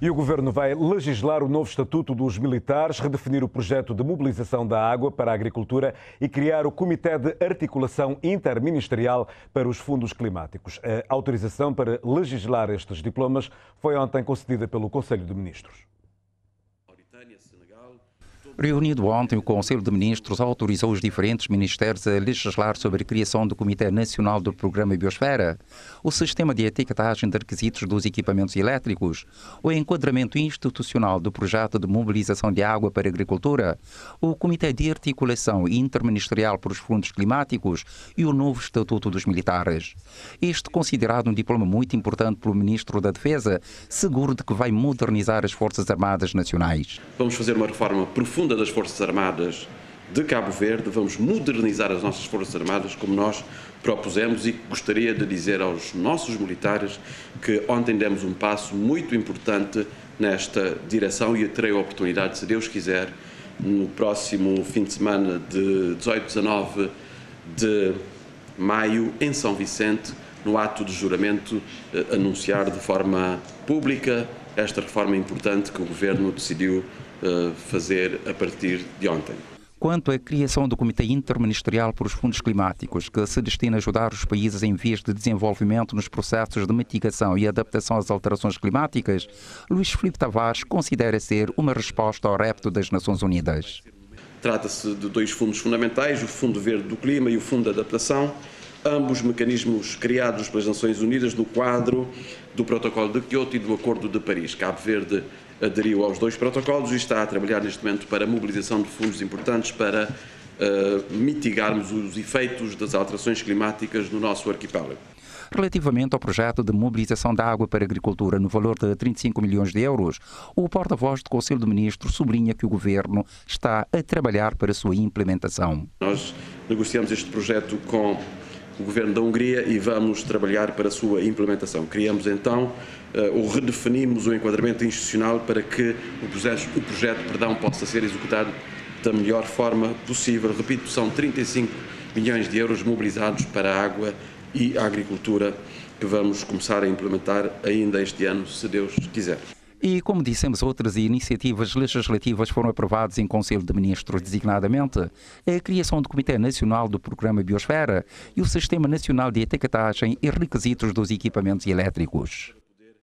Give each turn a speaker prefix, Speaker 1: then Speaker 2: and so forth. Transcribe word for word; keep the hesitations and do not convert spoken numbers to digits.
Speaker 1: E o Governo vai legislar o novo Estatuto dos Militares, redefinir o projeto de mobilização da água para a agricultura e criar o Comitê de Articulação Interministerial para os Fundos Climáticos. A autorização para legislar estes diplomas foi ontem concedida pelo Conselho de Ministros.
Speaker 2: Reunido ontem, o Conselho de Ministros autorizou os diferentes ministérios a legislar sobre a criação do Comitê Nacional do Programa Biosfera, o sistema de etiquetagem de requisitos dos equipamentos elétricos, o enquadramento institucional do projeto de mobilização de água para a agricultura, o Comitê de Articulação Interministerial para os Fundos Climáticos e o novo Estatuto dos Militares. Este considerado um diploma muito importante pelo Ministro da Defesa, seguro de que vai modernizar as Forças Armadas Nacionais.
Speaker 3: Vamos fazer uma reforma profunda das Forças Armadas de Cabo Verde, vamos modernizar as nossas Forças Armadas como nós propusemos, e gostaria de dizer aos nossos militares que ontem demos um passo muito importante nesta direção e eu terei a oportunidade, se Deus quiser, no próximo fim de semana de dezoito, dezanove de maio, em São Vicente, no ato de juramento, anunciar de forma pública esta reforma importante que o Governo decidiu fazer a partir de ontem.
Speaker 2: Quanto à criação do Comitê Interministerial para os Fundos Climáticos, que se destina a ajudar os países em vias de desenvolvimento nos processos de mitigação e adaptação às alterações climáticas, Luís Filipe Tavares considera ser uma resposta ao repto das Nações Unidas.
Speaker 3: Trata-se de dois fundos fundamentais, o Fundo Verde do Clima e o Fundo de Adaptação, ambos mecanismos criados pelas Nações Unidas no quadro do Protocolo de Quioto e do Acordo de Paris. Cabo Verde aderiu aos dois protocolos e está a trabalhar neste momento para a mobilização de fundos importantes para uh, mitigarmos os efeitos das alterações climáticas no nosso arquipélago.
Speaker 2: Relativamente ao projeto de mobilização da água para a agricultura no valor de trinta e cinco milhões de euros, o porta-voz do Conselho de Ministros sublinha que o Governo está a trabalhar para a sua implementação.
Speaker 3: Nós negociamos este projeto com o Governo da Hungria e vamos trabalhar para a sua implementação. Criamos então, uh, ou redefinimos o enquadramento institucional para que o projeto, o projeto perdão, possa ser executado da melhor forma possível. Repito, são trinta e cinco milhões de euros mobilizados para a água e a agricultura que vamos começar a implementar ainda este ano, se Deus quiser.
Speaker 2: E, como dissemos, outras iniciativas legislativas foram aprovadas em Conselho de Ministros, designadamente a criação do Comitê Nacional do Programa Biosfera e o Sistema Nacional de Etiquetagem e Requisitos dos Equipamentos Elétricos.